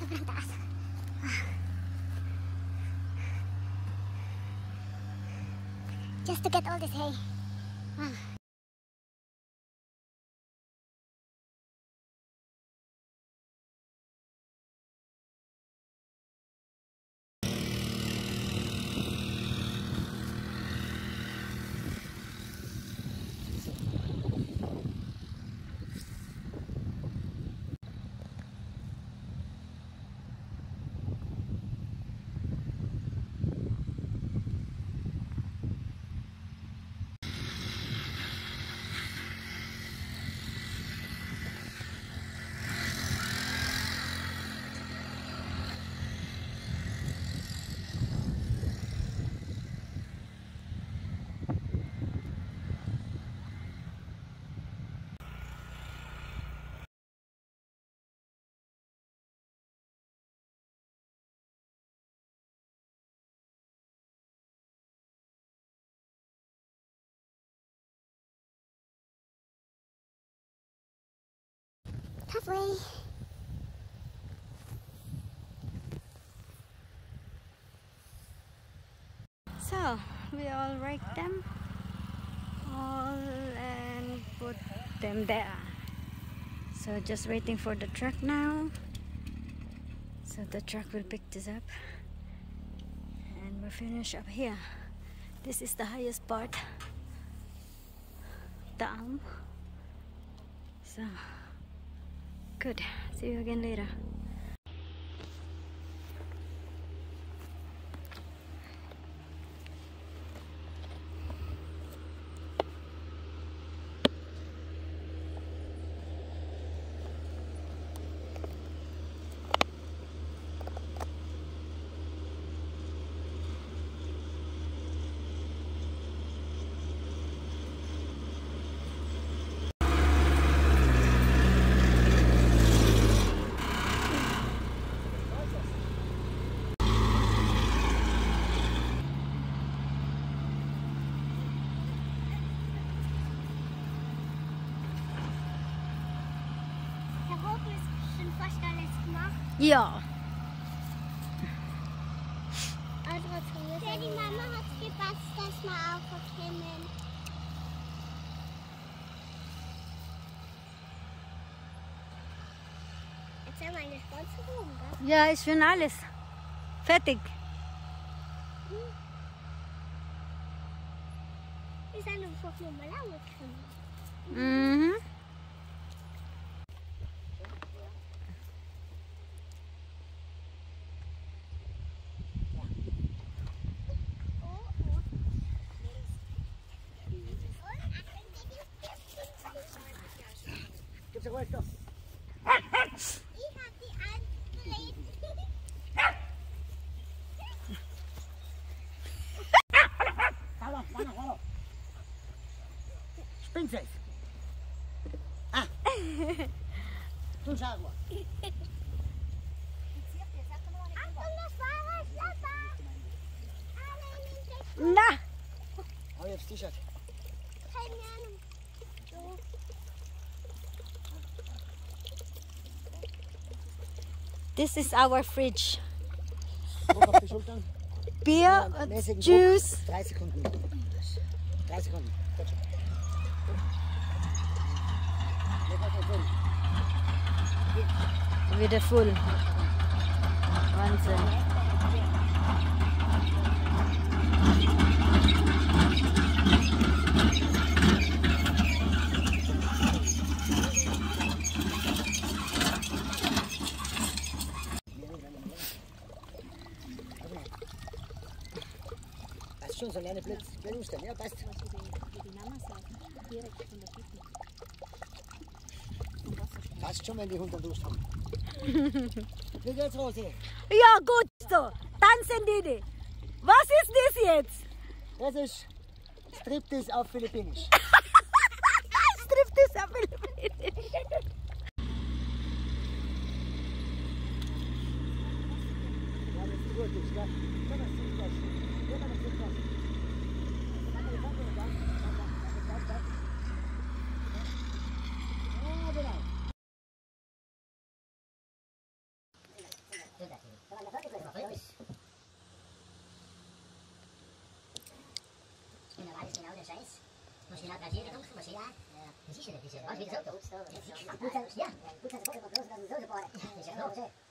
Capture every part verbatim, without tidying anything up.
sobrang taas. Just to get all this hay. Ah. Halfway. So we all rake them all and put them there. So just waiting for the truck now. So the truck will pick this up and we'll finish up here. This is the highest part, the elm. So good. See you again later. Ja. Ja, die Mama hat gepasst, dass wir auch kommen. Jetzt haben wir eine Sponsorung, gell? Ja, ist schon alles. Fertig. Hm. Wir sind einfach nur mal angekommen. Mhm. Ich hab die angelegt. Hallo, hallo, hallo. Spinses. Ah. Du schau mal. Achtung, das Fahrradschlepper. Alle in den Blick. Na. Hau jetzt T-Shirt. Keine Ahnung. So. This is our fridge. Druck auf die Schultern. Beer, Ja, mäßigen juice. Druck. Drei Sekunden. Drei Sekunden. Gut. Leg auf den Full. Wieder full. Wahnsinn. Passt schon, so ein kleiner Blitz. Kleine Umstände, ja, passt. Passt schon, wenn die Hunde Durst haben. Wie geht's, Rosi? Ja, gut so. Tanzen, Didi. Was ist das jetzt? Das ist Striptease auf Philippinisch. Striptease auf Philippinen. Ja, das ist gut, ist, gell? Ja, das ist gut. Ja, das ist gut. Ja, genau. Scheiß. Muss ich nach Brasilien kommen, muss ich ja. Das ist ja nicht, das ist ja. Was wie das Auto? Gut, ja. Gut, das Foto von bloß, das ist so geboren. Das ist ja groß, ey.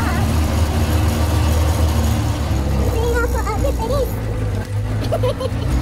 Hehehe